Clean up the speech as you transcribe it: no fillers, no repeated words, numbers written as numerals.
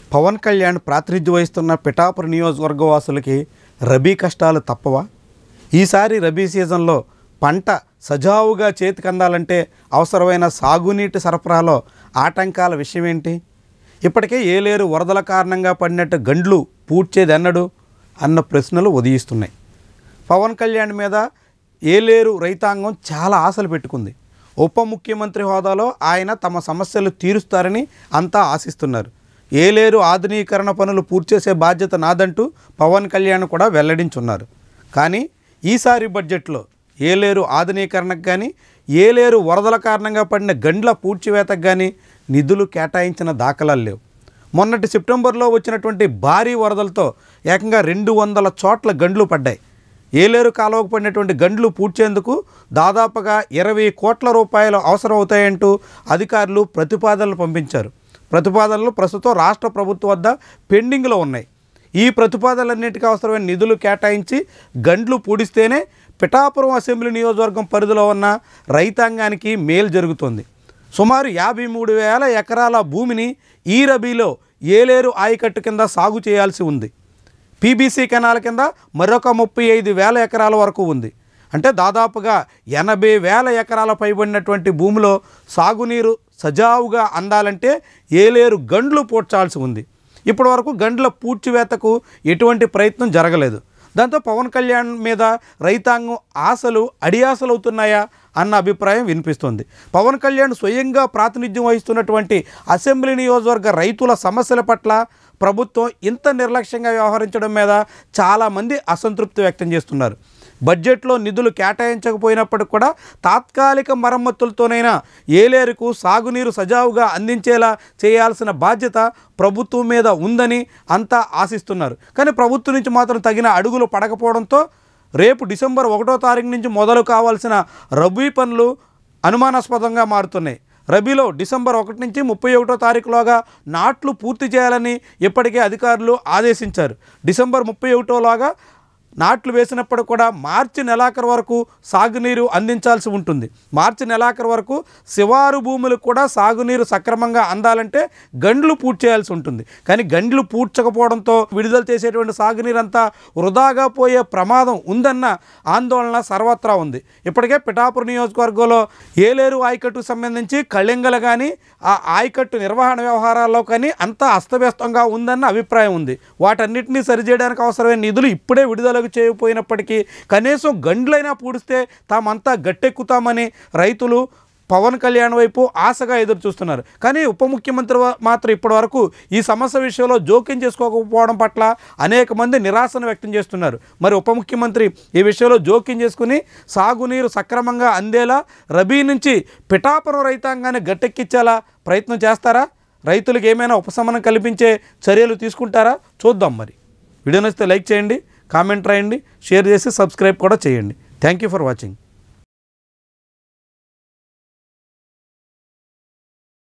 పవన్ కళ్యాణ్ ప్రాతినిధ్యం వహిస్తున్న పిఠాపురం నియోజకవర్గ వాసులకి రబీ కష్టాలు తప్పవా? ఈసారి రబీ సీజన్లో పంట సజావుగా చేతికి అందాలంటే అవసరమైన సాగునీటి సరఫరాలో ఆటంకాల విషయం ఏంటి? ఇప్పటికే ఏలేరు వరదల కారణంగా పడినట్టు గండ్లు పూడ్చేదెన్నడు అన్న ప్రశ్నలు ఉదయిస్తున్నాయి. పవన్ కళ్యాణ్ మీద ఏలేరు రైతాంగం చాలా ఆశలు పెట్టుకుంది. ఉప ముఖ్యమంత్రి హోదాలో ఆయన తమ సమస్యలు తీరుస్తారని అంతా ఆశిస్తున్నారు. ఏలేరు ఆధునీకరణ పనులు పూర్తి చేసే బాధ్యత నాదంటూ పవన్ కళ్యాణ్ కూడా వెల్లడించున్నారు. కానీ ఈసారి బడ్జెట్లో ఏలేరు ఆధునీకరణకు కానీ ఏలేరు వరదల కారణంగా పడిన గండ్ల పూడ్చివేతకు కానీ నిధులు కేటాయించిన దాఖలాలు లేవు. మొన్నటి సెప్టెంబర్లో వచ్చినటువంటి భారీ వరదలతో ఏకంగా 200 చోట్ల గండ్లు పడ్డాయి. ఏలేరు కాలువకు పడినటువంటి గండ్లు పూడ్చేందుకు దాదాపుగా 20 కోట్ల రూపాయలు అవసరం అవుతాయంటూ అధికారులు ప్రతిపాదనలు పంపించారు. ప్రతిపాదనలు ప్రస్తుతం రాష్ట్ర ప్రభుత్వం వద్ద పెండింగ్లో ఉన్నాయి. ఈ ప్రతిపాదనలన్నిటికీ అవసరమైన నిధులు కేటాయించి గండ్లు పూడిస్తేనే పిఠాపురం అసెంబ్లీ నియోజకవర్గం పరిధిలో ఉన్న రైతాంగానికి మేలు జరుగుతుంది. సుమారు 53,000 ఎకరాల భూమిని ఈ రబీలో ఏలేరు ఆయకట్టు కింద సాగు చేయాల్సి ఉంది. పీబీసీ కెనాల కింద మరొక 35,000 ఎకరాల వరకు ఉంది. అంటే దాదాపుగా 80,000 ఎకరాల పైబడినటువంటి భూమిలో సాగునీరు సజావుగా అందాలంటే ఏలేరు గండ్లు పూడ్చాల్సి ఉంది. ఇప్పటి వరకు గండ్ల పూడ్చివేతకు ఎటువంటి ప్రయత్నం జరగలేదు. దాంతో పవన్ కళ్యాణ్ మీద రైతాంగం ఆశలు అడియాసలు అవుతున్నాయా అన్న అభిప్రాయం వినిపిస్తుంది. పవన్ కళ్యాణ్ స్వయంగా ప్రాతినిధ్యం వహిస్తున్నటువంటి అసెంబ్లీ నియోజకవర్గ రైతుల సమస్యల పట్ల ప్రభుత్వం ఇంత నిర్లక్ష్యంగా వ్యవహరించడం మీద చాలామంది అసంతృప్తి వ్యక్తం చేస్తున్నారు. బడ్జెట్లో నిధులు కేటాయించకపోయినప్పటికీ కూడా తాత్కాలిక మరమ్మతులతోనైనా ఏలేరుకు సాగునీరు సజావుగా అందించేలా చేయాల్సిన బాధ్యత ప్రభుత్వం మీద ఉందని అంతా ఆశిస్తున్నారు. కానీ ప్రభుత్వం నుంచి మాత్రం తగిన అడుగులు పడకపోవడంతో రేపు డిసెంబర్ 1వ తారీఖు నుంచి మొదలు కావాల్సిన రబీ పనులు అనుమానాస్పదంగా మారుతున్నాయి. రబీలో డిసెంబర్ 1 నుంచి 31వ తారీఖులోగా నాట్లు పూర్తి చేయాలని ఇప్పటికే అధికారులు ఆదేశించారు. డిసెంబర్ 31లోగా నాట్లు వేసినప్పుడు కూడా మార్చి నెలాఖరు వరకు సాగునీరు అందించాల్సి ఉంటుంది. మార్చి నెలాఖరు వరకు శివారు భూములకు కూడా సాగునీరు సక్రమంగా అందాలంటే గండ్లు పూడ్చేయాల్సి ఉంటుంది. కానీ గండ్లు పూడ్చకపోవడంతో విడుదల చేసేటువంటి సాగునీరు అంతా వృధాగా పోయే ప్రమాదం ఉందన్న ఆందోళన సర్వత్రా ఉంది. ఇప్పటికే పిఠాపురం నియోజకవర్గంలో ఏలేరు ఆయకట్టుకు సంబంధించి కళింగలు కానీ ఆ ఆయకట్టు నిర్వహణ వ్యవహారాల్లో కానీ అంతా అస్తవ్యస్తంగా ఉందన్న అభిప్రాయం ఉంది. వాటన్నిటినీ సరిచేయడానికి అవసరమైన నిధులు ఇప్పుడే విడుదల చేయకపోయినప్పటికీ కనీసం గండ్లైనా పూడిస్తే తామంతా గట్టెక్కుతామని రైతులు పవన్ కళ్యాణ్ వైపు ఆశగా ఎదురు చూస్తున్నారు. కానీ ఉప ముఖ్యమంత్రి మాత్రం ఇప్పటి వరకు ఈ సమస్య విషయంలో జోక్యం చేసుకోకపోవడం పట్ల అనేక మంది నిరాశను వ్యక్తం చేస్తున్నారు. మరి ఉప ముఖ్యమంత్రి ఈ విషయంలో జోక్యం చేసుకుని సాగునీరు సక్రమంగా అందేలా రబీ నుంచి పిఠాపురం రైతాంగాన్ని గట్టెక్కించేలా ప్రయత్నం చేస్తారా? రైతులకు ఏమైనా ఉపశమనం కల్పించే చర్యలు తీసుకుంటారా? చూద్దాం. మరి వీడియో నచ్చితే లైక్ చేయండి, కామెంట్ రాయండి, షేర్ చేసి సబ్స్క్రైబ్ కూడా చేయండి. Thank you for watching.